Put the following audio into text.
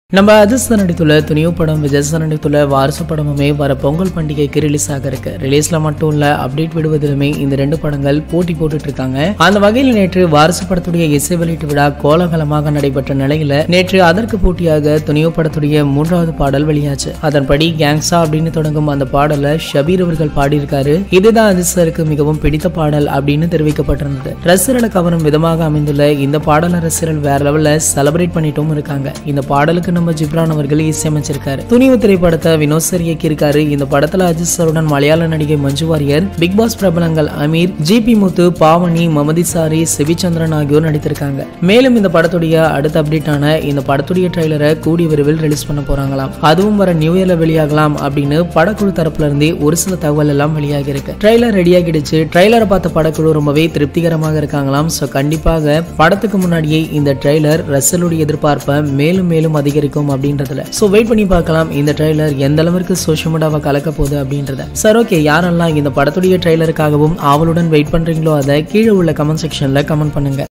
நம்ம அதிர்ஷ்ட நடித்துள்ள துணிவு படம் விஜய் நடித்துள்ள வாரிசு படமுமே வர பொங்கல் பண்டிகைக்கு ரிலீஸ் ஆக இருக்கு. ரிலீஸ்ல மட்டும் இல்ல அப்டேட் விடுவதிலுமே இந்த ரெண்டு படங்கள் போட்டி போட்டுட்டு இருக்காங்க. அந்த வகையில் நேற்று வாரிசு படத்துடைய இசை வெளியீட்டு விழா கோலாகலமாக நடைபெற்ற நிலையில நேற்று அதற்கு போட்டியாக துணிவு படத்துடைய 3வது பாடல் வெளியாச்சு. அதன்படி கேங்ஸா அப்படின்னு தொடங்கும் அந்த பாடலை ஷபீர் அவர்கள் பாடியிருக்காரு. இதுதான் அதிர்ஷ்டருக்கு மிகவும் பிடித்த பாடல் அப்படின்னு தெரிவிக்கப்பட்டிருந்தது. ரசிகர்களை கவரும் விதமாக அமைந்துள்ள இந்த பாடலை ரசிகர்கள் வேற லெவல்ல செலிப்ரேட் பண்ணிட்டும் இருக்காங்க. இந்த பாடலுக்கு நம்ம ஜிப்ரான் அவர்கள் இசையமைச்சிருக்காரு. துணிவு திரைப்படத்தை வினோத் சார் இயக்கியிருக்காரு. இந்த படத்துல அஜித் சாருடன் மலையாள நடிகை மஞ்சு வாரியர், பிக் பாஸ் பிரபலங்கள் அமீர், ஜிபி முத்து, பாவனி, மமதிசாரி, சிவிச்சந்திரன் ஆகியோர் நடித்திருக்காங்க. மேலும் இந்த படத்துடைய அடுத்த அப்டேட்டான இந்த படத்துடைய ட்ரெய்லரை கூடிய விரைவில் ரிலீஸ் பண்ண போறாங்களாம். அதுவும் வர நியூ இயர்ல வெளியாகலாம் அப்படின்னு படக்குழு தரப்புல இருந்தே ஒரு சில தகவல் எல்லாம் வெளியாகி இருக்கு. ட்ரெய்லர் ரெடியாகிடுச்சு. ட்ரெய்லரை பார்த்த படக்குழு ரொம்பவே திருப்திகரமாக இருக்காங்களாம். சோ கண்டிப்பாக படத்துக்கு முன்னாடியே இந்த ட்ரெய்லர் ரசிகர்களுடைய எதிர்பார்ப்பை மேலும் மேலும் அதிகரிக்கும் அப்படின்றதுல சோ வெயிட் பண்ணி பார்க்கலாம் இந்த ட்ரெய்லர் எந்த அளவுக்கு சோஷியல் மீடியாவை கலக்க போகுது அப்படின்றத. சார் ஓகே, யாரெல்லாம் இந்த படத்துடைய ட்ரெய்லருக்காகவும் ஆவலுடன் வெயிட் பண்றீங்களோ அதை கீழே உள்ள கமெண்ட் செக்ஷன்ல கமெண்ட் பண்ணுங்க.